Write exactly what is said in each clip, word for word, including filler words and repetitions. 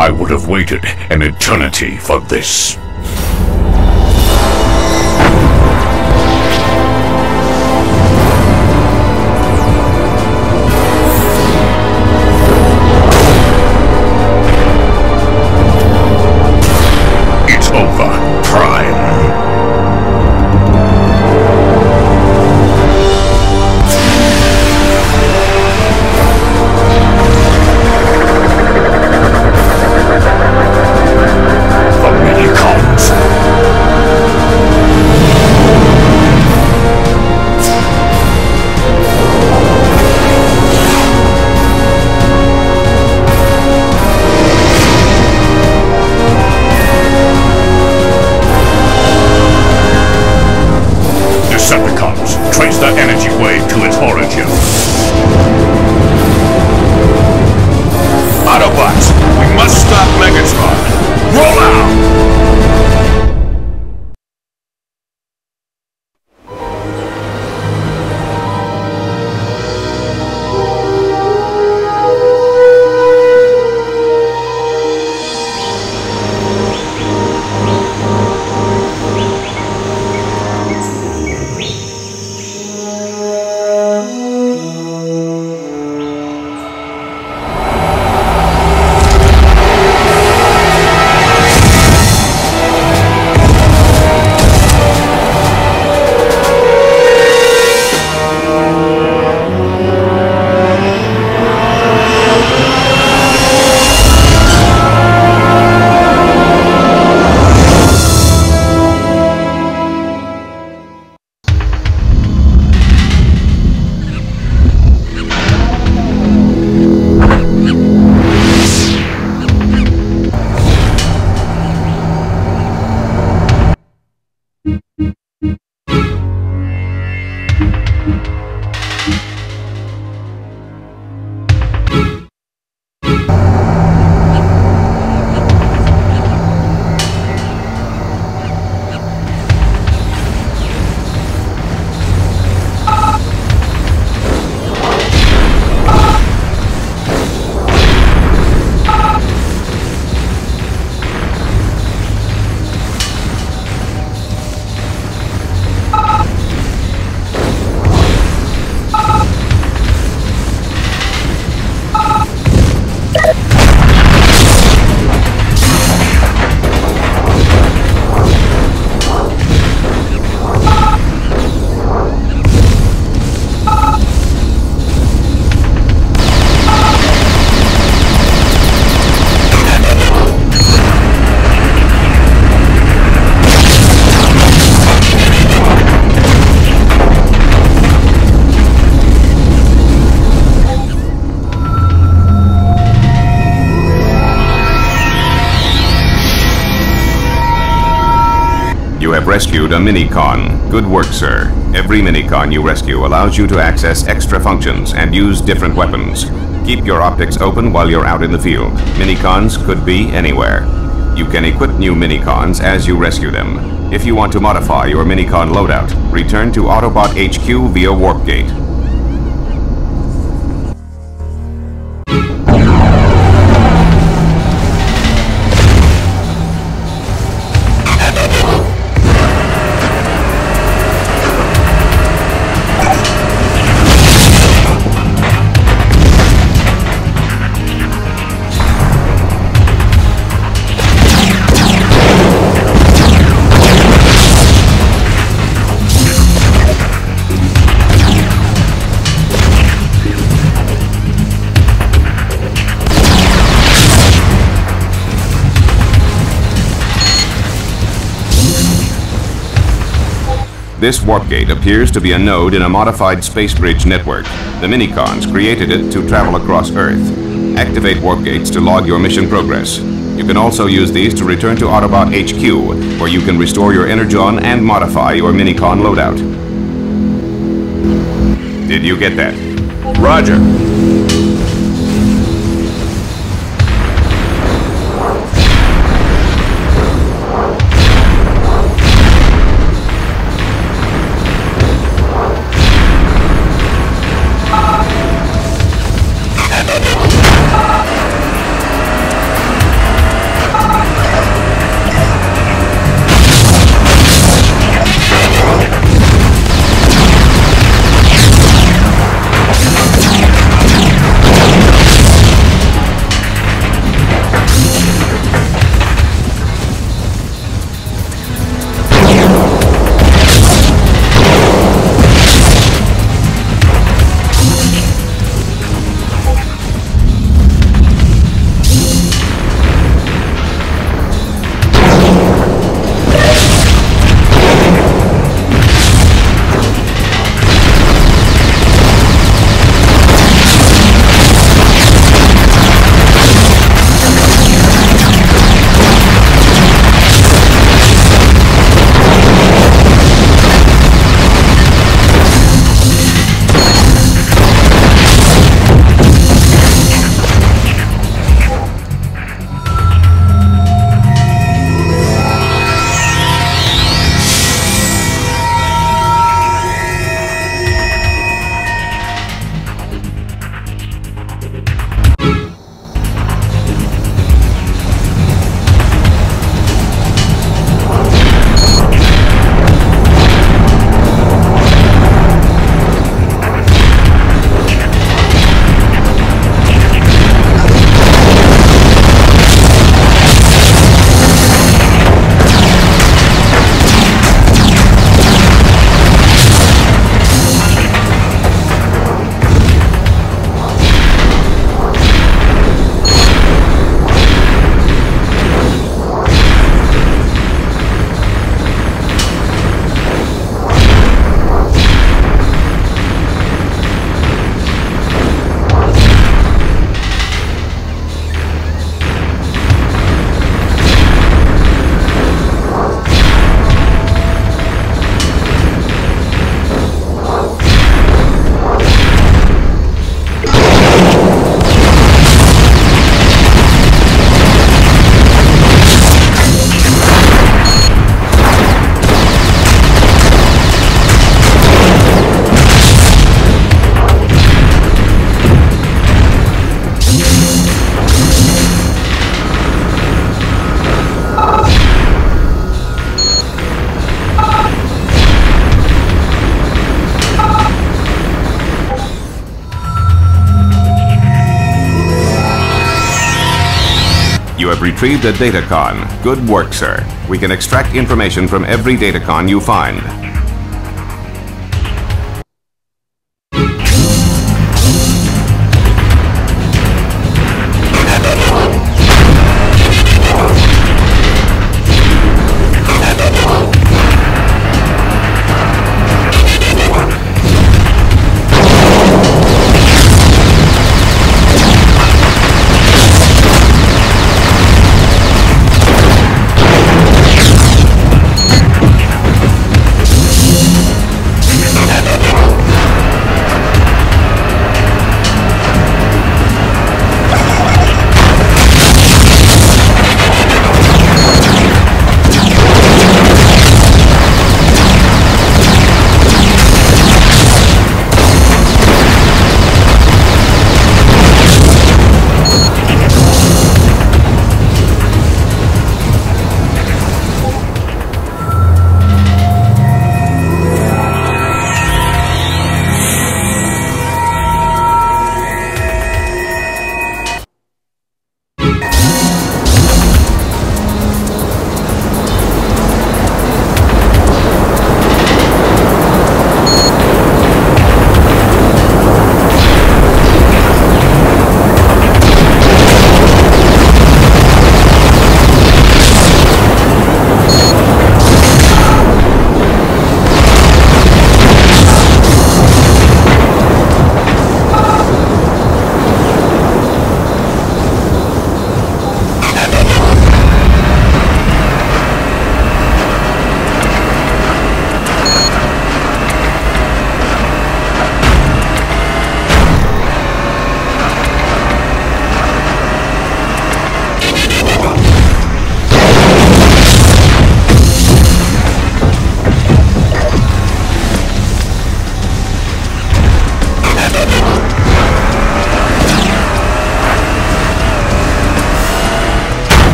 I would have waited an eternity for this. It's over, Prime. Decepticons, trace the energy wave to its origin. Autobots, we must stop Megatron. Roll out! You have rescued a Minicon. Good work, sir. Every Minicon you rescue allows you to access extra functions and use different weapons. Keep your optics open while you're out in the field. Minicons could be anywhere. You can equip new Minicons as you rescue them. If you want to modify your Minicon loadout, return to Autobot H Q via Warp Gate. This warp gate appears to be a node in a modified space bridge network. The Minicons created it to travel across Earth. Activate warp gates to log your mission progress. You can also use these to return to Autobot H Q, where you can restore your Energon and modify your Minicon loadout. Did you get that? Roger. have retrieved a datacon. Good work, sir. We can extract information from every datacon you find.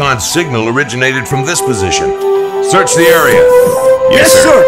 Minicon signal originated from this position. Search the area. Yes, sir.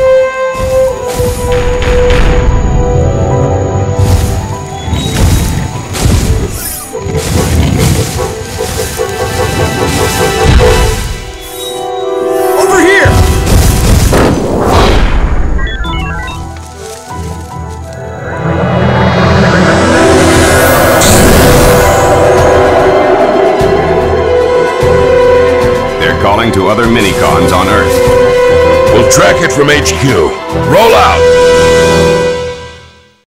Over here! They're calling to other Minicons on Earth. We'll track it from H Q. Roll